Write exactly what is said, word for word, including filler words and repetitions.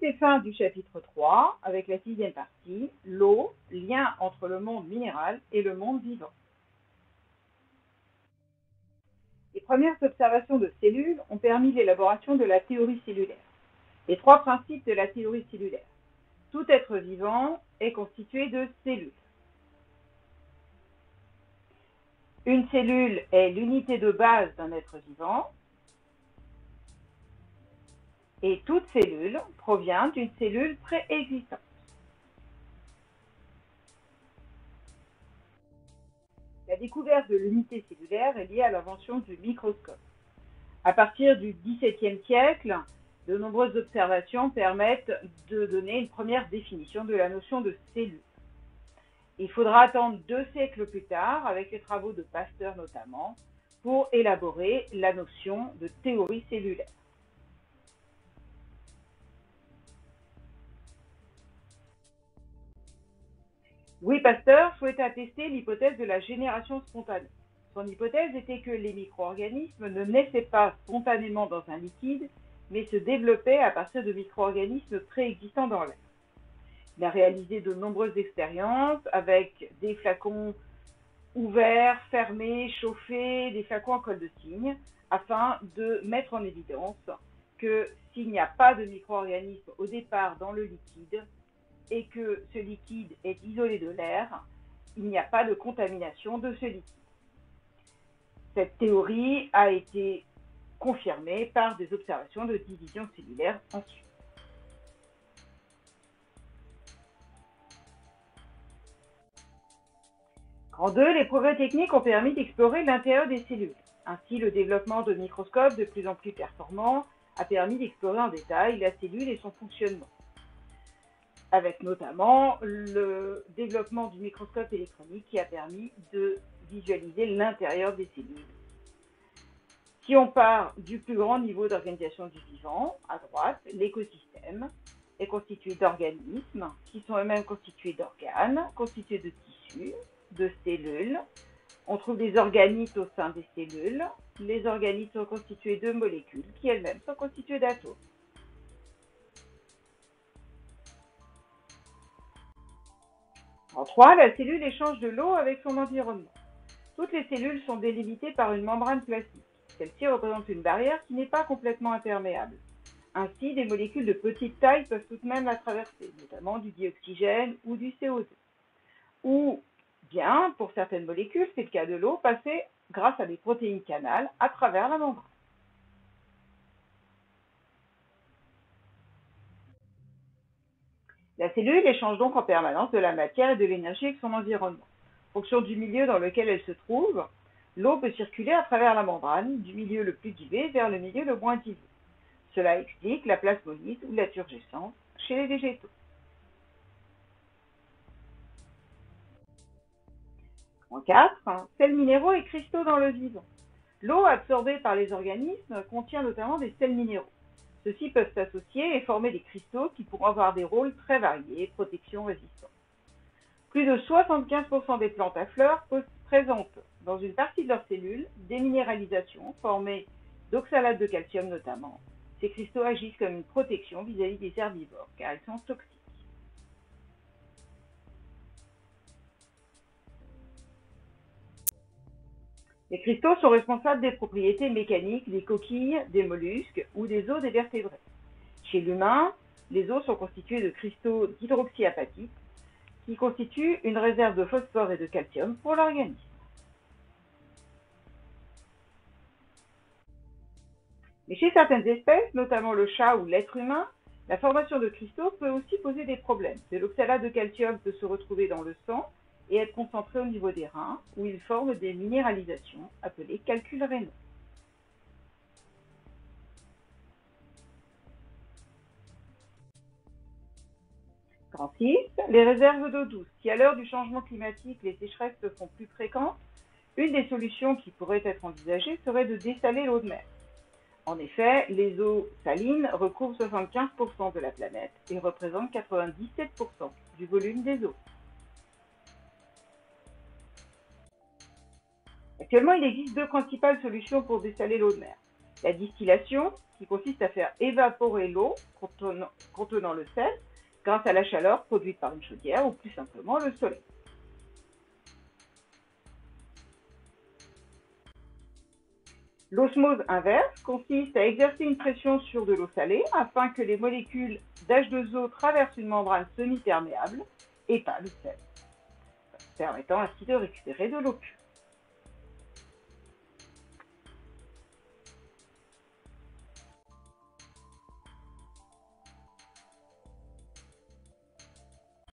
et fin du chapitre trois avec la sixième partie, l'eau, lien entre le monde minéral et le monde vivant. Les premières observations de cellules ont permis l'élaboration de la théorie cellulaire. Les trois principes de la théorie cellulaire. Tout être vivant est constitué de cellules. Une cellule est l'unité de base d'un être vivant. Et toute cellule provient d'une cellule préexistante. La découverte de l'unité cellulaire est liée à l'invention du microscope. À partir du dix-septième siècle, de nombreuses observations permettent de donner une première définition de la notion de cellule. Il faudra attendre deux siècles plus tard, avec les travaux de Pasteur notamment, pour élaborer la notion de théorie cellulaire. Louis Pasteur souhaitait attester l'hypothèse de la génération spontanée. Son hypothèse était que les micro-organismes ne naissaient pas spontanément dans un liquide, mais se développaient à partir de micro-organismes préexistants dans l'air. Il a réalisé de nombreuses expériences avec des flacons ouverts, fermés, chauffés, des flacons en colle de cygne, afin de mettre en évidence que s'il n'y a pas de micro-organisme au départ dans le liquide, et que ce liquide est isolé de l'air, il n'y a pas de contamination de ce liquide. Cette théorie a été confirmée par des observations de division cellulaire ensuite. Grand deux, les progrès techniques ont permis d'explorer l'intérieur des cellules. Ainsi, le développement de microscopes de plus en plus performants a permis d'explorer en détail la cellule et son fonctionnement, avec notamment le développement du microscope électronique qui a permis de visualiser l'intérieur des cellules. Si on part du plus grand niveau d'organisation du vivant, à droite, l'écosystème est constitué d'organismes qui sont eux-mêmes constitués d'organes, constitués de tissus, de cellules. On trouve des organites au sein des cellules. Les organites sont constitués de molécules qui elles-mêmes sont constituées d'atomes. En trois, la cellule échange de l'eau avec son environnement. Toutes les cellules sont délimitées par une membrane plastique. Celle-ci représente une barrière qui n'est pas complètement imperméable. Ainsi, des molécules de petite taille peuvent tout de même la traverser, notamment du dioxygène ou du C O deux. Ou bien, pour certaines molécules, c'est le cas de l'eau, passer grâce à des protéines canales à travers la membrane. La cellule échange donc en permanence de la matière et de l'énergie avec son environnement. En fonction du milieu dans lequel elle se trouve, l'eau peut circuler à travers la membrane, du milieu le plus dilué vers le milieu le moins dilué. Cela explique la plasmolyse ou la turgescence chez les végétaux. En quatre, sels minéraux et cristaux dans le vivant. L'eau absorbée par les organismes contient notamment des sels minéraux. Ceux-ci peuvent s'associer et former des cristaux qui pourront avoir des rôles très variés, protection, résistance. Plus de soixante-quinze pour cent des plantes à fleurs présentent dans une partie de leurs cellules des minéralisations formées d'oxalate de calcium notamment. Ces cristaux agissent comme une protection vis-à-vis des herbivores car ils sont toxiques. Les cristaux sont responsables des propriétés mécaniques des coquilles, des mollusques ou des os des vertébrés. Chez l'humain, les os sont constitués de cristaux d'hydroxyapatite qui constituent une réserve de phosphore et de calcium pour l'organisme. Mais chez certaines espèces, notamment le chat ou l'être humain, la formation de cristaux peut aussi poser des problèmes. De l'oxalate de calcium peut se retrouver dans le sang et être concentré au niveau des reins, où il forme des minéralisations appelées calculs rénaux. Grand six, les réserves d'eau douce. Si à l'heure du changement climatique, les sécheresses se font plus fréquentes, une des solutions qui pourrait être envisagée serait de dessaler l'eau de mer. En effet, les eaux salines recouvrent soixante-quinze pour cent de la planète et représentent quatre-vingt-dix-sept pour cent du volume des eaux. Actuellement, il existe deux principales solutions pour dessaler l'eau de mer. La distillation, qui consiste à faire évaporer l'eau contenant, contenant le sel grâce à la chaleur produite par une chaudière ou plus simplement le soleil. L'osmose inverse consiste à exercer une pression sur de l'eau salée afin que les molécules d'H deux O traversent une membrane semi-perméable et pas le sel, permettant ainsi de récupérer de l'eau pure.